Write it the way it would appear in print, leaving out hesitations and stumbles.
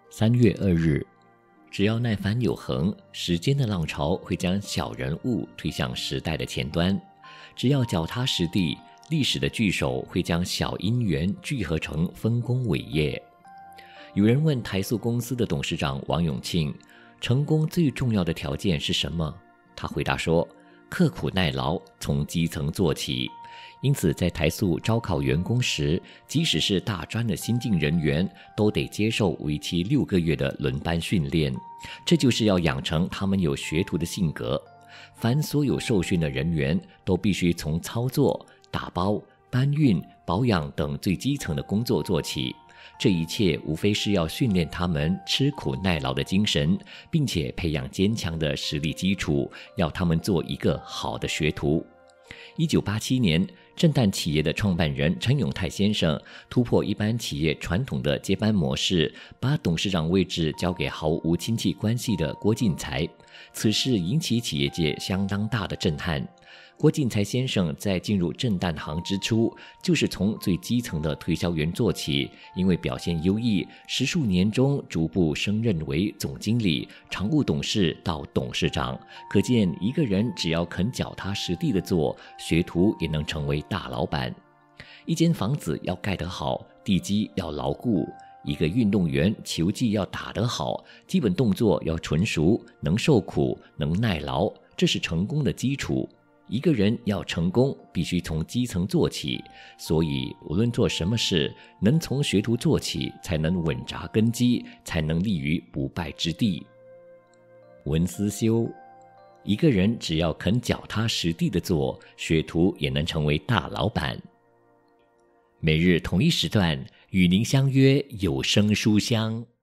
3月2日，只要耐烦有恒，时间的浪潮会将小人物推向时代的前端；只要脚踏实地，历史的巨手会将小因缘聚合成丰功伟业。有人问台塑公司的董事长王永庆，成功最重要的条件是什么？他回答说，刻苦耐劳，从基层做起。因此在台塑招考员工时，即使是大专的新进人员，都得接受为期6个月的轮班训练，这就是要养成他们有学徒的性格。凡所有受训的人员都必须从操作、打包、搬运、保养等最基层的工作做起，这一切无非是要训练他们吃苦耐劳的精神，并且培养坚强的实力基础，要他们做一个好的学徒。1987年，震旦企业的创办人陈永泰先生突破一般企业传统的接班模式，把董事长位置交给毫无亲戚关系的郭进财，此事引起企业界相当大的震撼。郭进财先生在进入震旦行之初，就是从最基层的推销员做起，因为表现优异，10数年中逐步升任为总经理、常务董事到董事长。可见一个人只要肯脚踏实地的做，学徒也能成为大老板。一间房子要盖得好，地基要牢固；一个运动员球技要打得好，基本动作要纯熟，能受苦，能耐劳，这是成功的基础。一个人要成功，必须从基层做起，所以无论做什么事，能从学徒做起，才能稳扎根基，才能立于不败之地。文思修，一个人只要肯脚踏实地的做，学徒也能成为大老板。每日同一时段与您相约有声书香。